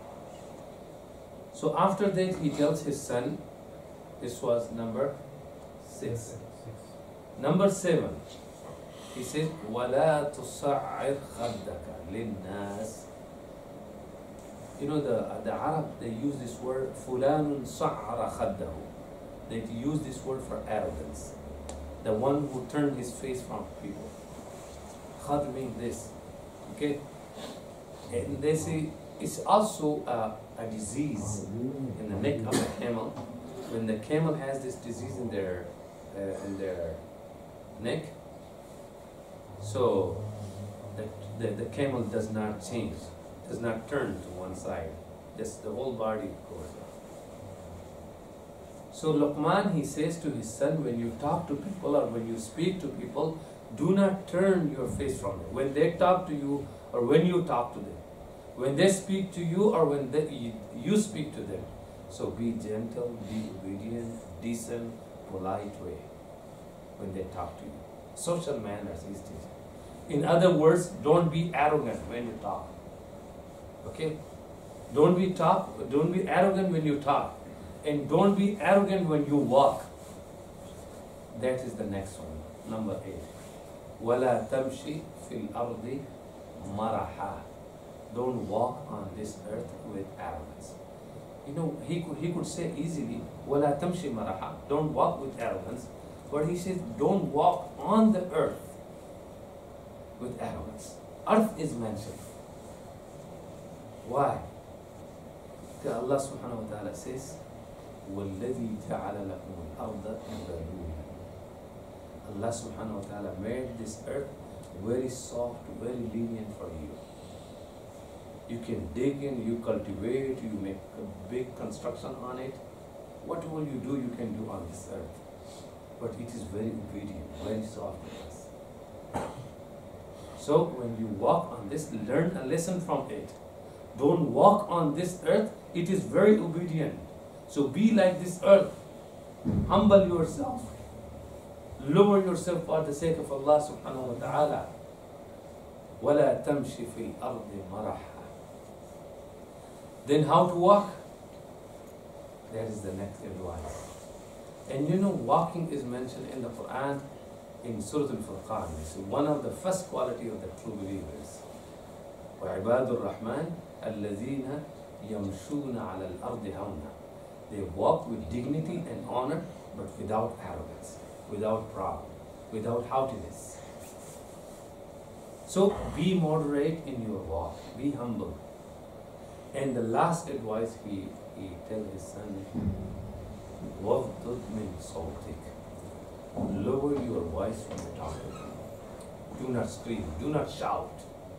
So after that he tells his son, this was number 6. Number 7, he says, وَلَا تُصَعِّرْ خَدَّكَ لِلنَّاسِ. You know the Arab, they use this word, فُلَانٌ صَعَّرَ خَدَّهُ. They use this word for arrogance. The one who turned his face from people. Khad means this. Okay? And they say it's also a disease in the neck of a camel. When the camel has this disease in their neck, so the camel does not change, does not turn to one side. Just the whole body goes up. So Luqman, he says to his son, when you talk to people or when you speak to people, do not turn your face from them. When they talk to you or when you talk to them. When they speak to you or when you speak to them. So be gentle, be obedient, decent, polite way when they talk to you. Social manners is teaching. In other words, don't be arrogant when you talk. Okay? Don't be arrogant when you talk. And don't be arrogant when you walk. That is the next one. Number 8. وَلَا تَمْشِي فِي الْأَرْضِ مَرَحًا. Don't walk on this earth with arrogance. You know, he could say easily, وَلَا تَمْشِي مَرَحًا. Don't walk with arrogance. But he says, don't walk on the earth with arrogance. Earth is mentioned. Why? Because Allah subhanahu wa ta'ala says, وَالَّذِي جَعَلَ لَكُمُ الْأَرْضَ ذَلُولًا. Allah subhanahu wa ta'ala made this earth very soft, very lenient for you. You can dig in, you cultivate, you make a big construction on it. Whatever you do, you can do on this earth. But it is very obedient, very soft with us. So when you walk on this, learn a lesson from it. Don't walk on this earth, it is very obedient. So be like this earth. Humble yourself. Lower yourself for the sake of Allah subhanahu wa ta'ala. وَلَا تَمْشِ فِي الْأَرْضِ مَرَحًا. Then how to walk? That is the next advice. And you know, walking is mentioned in the Quran in Surah Al-Furqan. It's one of the first quality of the true believers. وَعِبَادُ الرَّحْمَنِ الَّذِينَ يَمْشُونَ عَلَى الْأَرْضِ هَوْنًا. They walk with dignity and honor, but without arrogance, without pride, without haughtiness. So be moderate in your walk, be humble. And the last advice he tells his son, وَغْضُضْ مِنْ صَوْتِكَ. Lower your voice when you're talking. Do not scream, do not shout.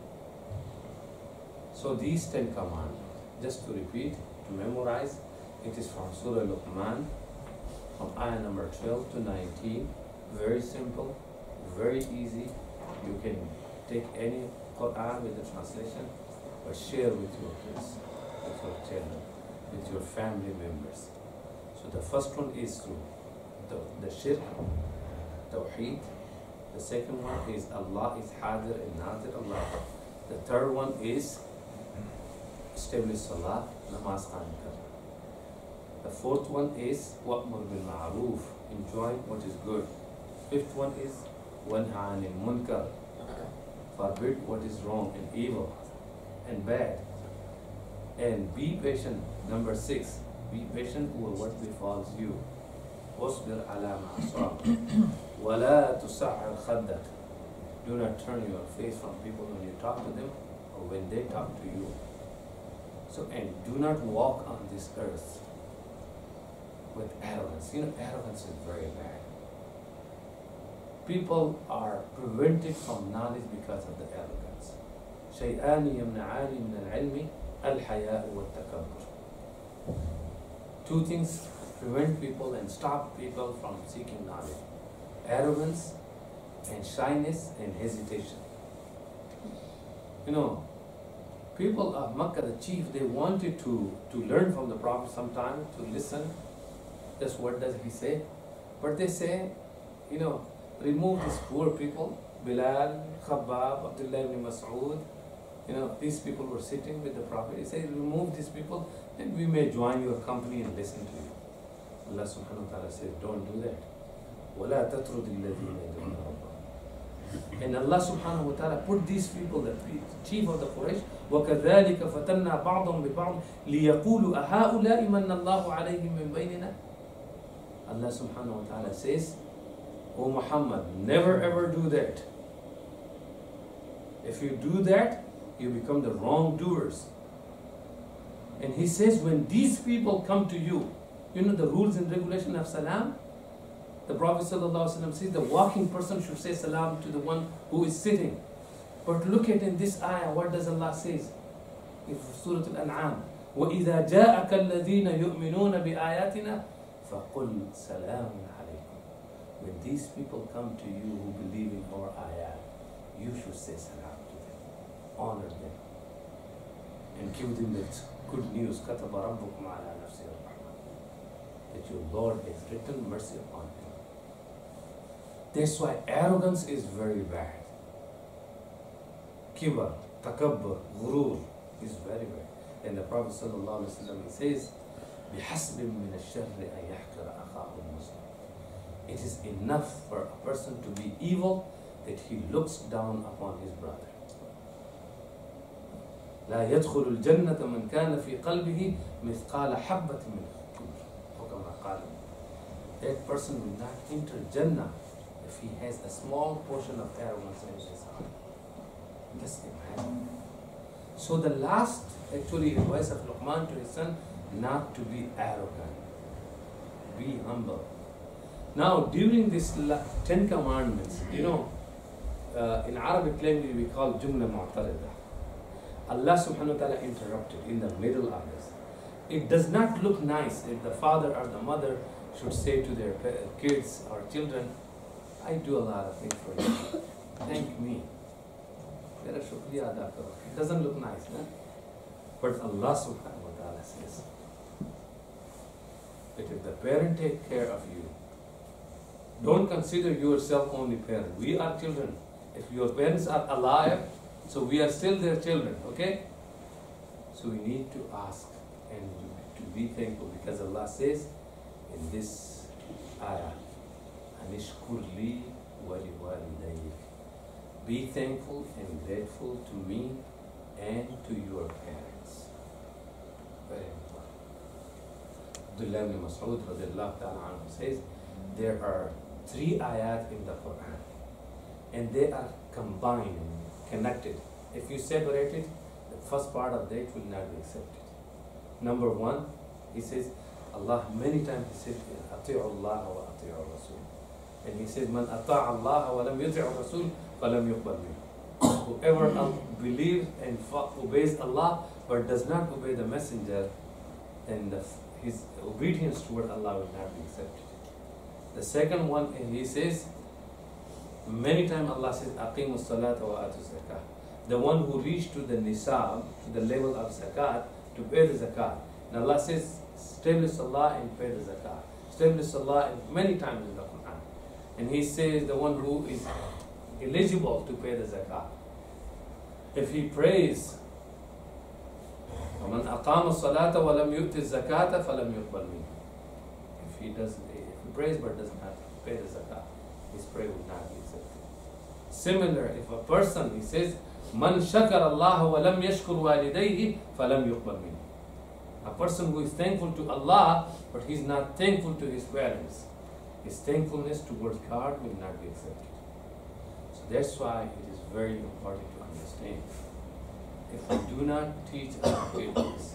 So these 10 commands, just to repeat, to memorize, it is from Surah Luqman, from ayah number 12 to 19. Very simple, very easy. You can take any Quran with the translation, but share with your kids, with your children, with your family members. So the first one is through the shirk, tawheed. The second one is Allah is Hadir and Nadir Allah. The third one is establish salah, namaz qaim kar. The fourth one is wa'mur bil ma'roof, enjoy what is good. Fifth one is wanha anil munkar, forbid what is wrong and evil and bad. And be patient. Number 6, be patient over what befalls you. واصبر على ما أصابك ولا تصعر خدك. Do not turn your face from people when you talk to them or when they talk to you. So, and do not walk on this earth with arrogance. You know, arrogance is very bad. People are prevented from knowledge because of the arrogance. شيئان يمنعان من العلم الحياء والتكبر. Two things prevent people and stop people from seeking knowledge: arrogance and shyness and hesitation. You know, people of Makkah, the chief, they wanted to learn from the Prophet sometime, to listen. Just what does he say? But they say, you know, remove these poor people, Bilal, Khabbab, Abdullah ibn Mas'ud. You know, these people were sitting with the Prophet. He said, remove these people and we may join your company and listen to you. Allah subhanahu wa ta'ala says, don't do that. وَلَا تَطْرُدِ الَّذِينَ يَدْعُونَ رَبَّهُمْ. And Allah subhanahu wa ta'ala put these people, the chief of the Quraysh, وَكَذَلِكَ فَتَنَّا بَعْضًا بِبَعْضٍ لِيَقُولُوا أَهَؤُلَاءِ مَنَّ اللَّهُ عَلَيْهِمْ مِنْ بَيْنِنَا. Allah subhanahu wa ta'ala says, O Muhammad, never ever do that. If you do that, you become the wrongdoers. And he says, when these people come to you, you know the rules and regulation of salam? The Prophet ﷺ says the walking person should say salam to the one who is sitting. But look at in this ayah, what does Allah say? In Surah Al-An'am, وَإِذَا جَاءَكَ الَّذِينَ يُؤْمِنُونَ بِآيَاتِنَا فَقُلْ سَلَامٌ عَلَيْكُمْ. When these people come to you who believe in our ayat, you should say salam to them, honor them, and give them that good news, كَتَبَ رَبُّكُمْ عَلَى نَفْسِهِ الرَّحْمَةِ, that your Lord has written mercy upon them. That's why arrogance is very bad. Kibar, takabbur, ghurur is very bad. And the Prophet ﷺ, he says, بِحَسْبٍ مِّنَ الشَّرِّ أَن يَحْقِرَ أَخَاهُ الْمُسْلِمِ. It is enough for a person to be evil that he looks down upon his brother. لا يدخل الجنة من كان في قلبه مثقال حبة من كبر. وكما قال, that person will not enter Jannah if he has a small portion of arrogance in his heart. Just imagine. So the last actually advice of Luqman to his son, not to be arrogant. Be humble. Now during this 10 commandments, you know, in Arabic language we call Jumla Mu'tarida. Allah subhanahu wa ta'ala interrupted in the middle of this. It does not look nice if the father or the mother should say to their kids or children, I do a lot of things for you. Thank me. It doesn't look nice, huh? But Allah subhanahu wa ta'ala says that if the parent take care of you, don't consider yourself only parent. We are children. If your parents are alive, so we are still their children, okay? So we need to ask and to be thankful, because Allah says in this ayah, Anishkur li wa liwalidayk. Be thankful and grateful to me and to your parents. Very important. Abdullah ibn Mas'ud radiallahu ta'ala anhu says, there are 3 ayat in the Quran, and they are combined and connected. If you separate it, the first part of that will not be accepted. Number 1, he says, Allah, many times he says, Ati'u Allah wa ati'u Rasul. And he says, Man ata'a Allah wa lam yuti'u Rasul, falam yuqbal minhu. Whoever believes and obeys Allah but does not obey the messenger, then his obedience toward Allah will not be accepted. The second one, he says, many times Allah says, Aqimus salata wa atu zakah. The one who reached to the nisab, to the level of zakat, to pay the zakat. And Allah says, establish salah and pay the zakat. Establish salah many times in the Quran. And he says, the one who is eligible to pay the zakat. If he prays, وَمَنْ أَقَامَ الصَّلَاةَ وَلَمْ يُؤْتِ الزَّكَاةَ فَلَمْ يُقْبَلْ مِنْهُ. If he prays but does not pay the zakat, his prayer will not be accepted. Similar, if a person, he says, Man shakar Allah wa lam yashkur walidayhi falam yuqbal minhu. A person who is thankful to Allah, but he is not thankful to his parents, his thankfulness towards God will not be accepted. So that's why it is very important to understand. If we do not teach our kids,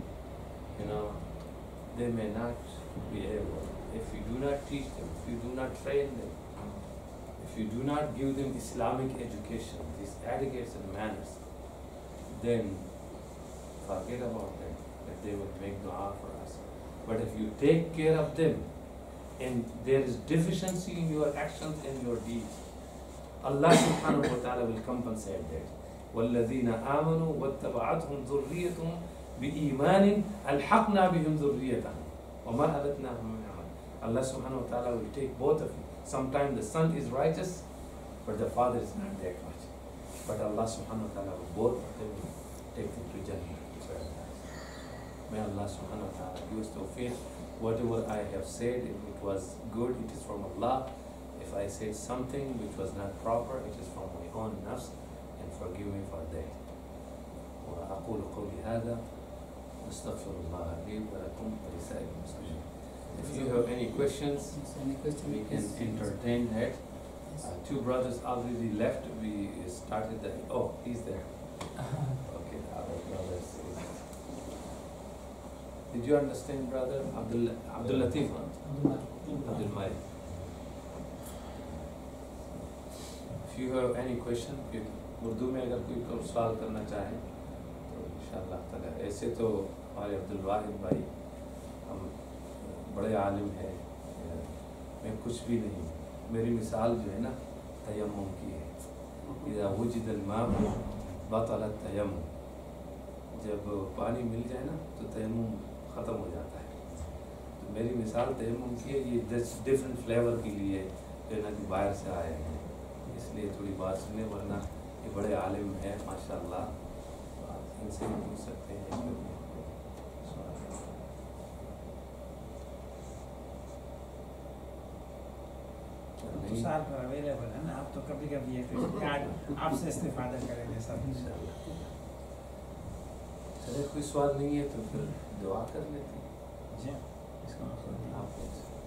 they may not be able. If we do not teach them, if we do not train them, if you do not give them Islamic education, these etiquettes and manners, then forget about them. that they will make dua for us. But if you take care of them and there is deficiency in your actions and your deeds, Allah subhanahu wa ta'ala will compensate that. وَالَّذِينَ آمَنُوا وَاتَّبَعَتْهُمْ ذُرِّيَّتُهُمْ بِإِيمَانٍ أَلْحَقْنَا بِهِمْ ذُرِّيَّتَهُمْ وَمَا أَلَتْنَاهُمْ مِنْ عَمَلٍ. Allah subhanahu wa ta'ala will take both of you. Sometimes the son is righteous, but the father is not that much. But Allah subhanahu wa ta'ala will both of them take them to Jannah. May Allah subhanahu wa ta'ala give us tawfiq. Whatever I have said, if it was good, it is from Allah. If I said something which was not proper, it is from my own nafs, and forgive me for that. وأقول قولي هذا أستغفر الله لي ولكم ولسائر المسلمين. If you have any questions, we can entertain that. Two brothers already left. We started the. Oh, he's there. Okay, our brothers. Did you understand, brother? Abdul Latif? Abdul Malik. If you have any question, Urdu में अगर कोई सवाल करना चाहे तो इंशाअल्लाह ताला. ऐसे तो हमारे अब्दुल वाहिद भाई हम बड़े आलिम हैं, मैं कुछ भी नहीं. मेरी मिसाल जो है ना तयम्मुम की है. इज़ा वुजिदल माउ बतलत तयम्मुम. जब पानी मिल जाए ना तो तयम्मुम ख़त्म हो जाता है. तो मेरी मिसाल तयम्मुम की है. ये 10 डिफरेंट फ्लेवर के लिए जो ना कि बाहर से आए हैं, इसलिए थोड़ी बात सुने, वरना ये बड़े आलिम हैं माशाअल्लाह. इनसे भी पूछ सकते हैं. तो साल पर अवेलेबल है ना. आप तो कभी कभी ये आपसे इस्तेफादा करेंगे सब इंशाअल्लाह. चलिए, कोई सवाल नहीं है तो फिर दुआ कर लेते हैं. जी इसका आप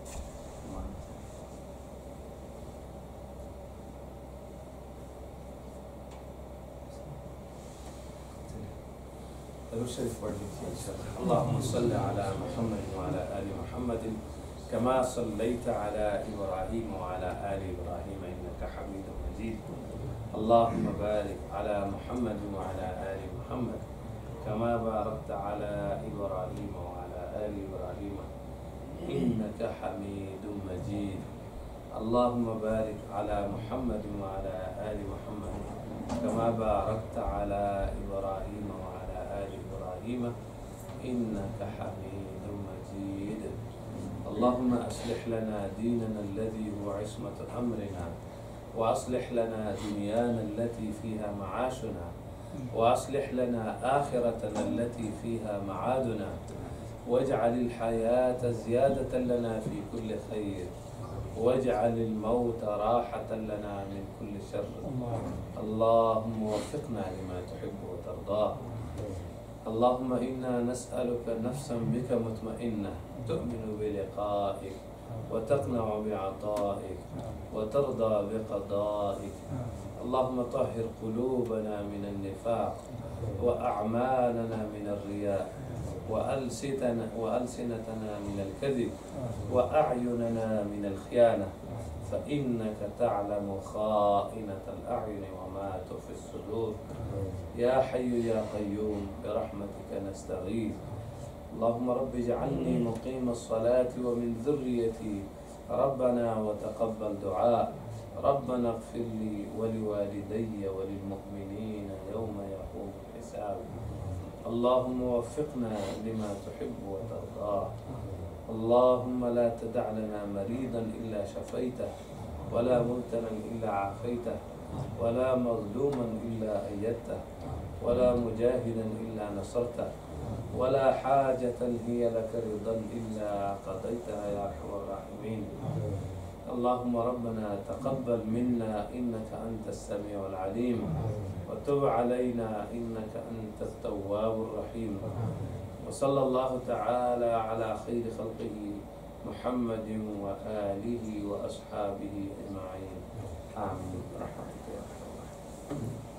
اللهم صل على محمد وعلى آل محمد كما صليت على إبراهيم وعلى آل إبراهيم إنك حميد مجيد. اللهم بارك على محمد وعلى آل محمد كما باركت على إبراهيم وعلى آل إبراهيم إنك حميد مجيد. اللهم بارك على محمد وعلى آل محمد كما باركت على إبراهيم وعلى آل إبراهيم إنك حميد مجيد. اللهم أصلح لنا ديننا الذي هو عصمة أمرنا، وأصلح لنا دنيانا التي فيها معاشنا، وأصلح لنا آخرتنا التي فيها معادنا، واجعل الحياة زيادة لنا في كل خير، واجعل الموت راحة لنا من كل شر. اللهم وفقنا لما تحب وترضاه. اللهم إنا نسألك نفسا بك مطمئنة تؤمن بلقائك وتقنع بعطائك وترضى بقضائك. اللهم طهر قلوبنا من النفاق وأعمالنا من الرياء وألسنتنا من الكذب وأعيننا من الخيانة، فإنك تعلم خائنة الأعين وما تخفي الصدور. يا حي يا قيوم برحمتك نستغيث. اللهم رب اجعلني مقيم الصلاة ومن ذريتي ربنا وتقبل دعاء. ربنا اغفر لي ولوالدي وللمؤمنين يوم يقوم الحساب. اللهم وفقنا لما تحب وترضاه. اللهم لا تدع لنا مريضا إلا شفيته، ولا مبتلا إلا عافيته، ولا مظلوما إلا أيدته، ولا مجاهدا إلا نصرته، ولا حاجة هي لك رضا إلا قضيتها يا أرحم الراحمين. اللهم ربنا تقبل منا إنك أنت السميع العليم، وتب علينا إنك أنت التواب الرحيم. وصلى الله تعالى على خير خلقه محمد وآله وأصحابه أجمعين. آمين برحمتك يا أرحم الراحمين.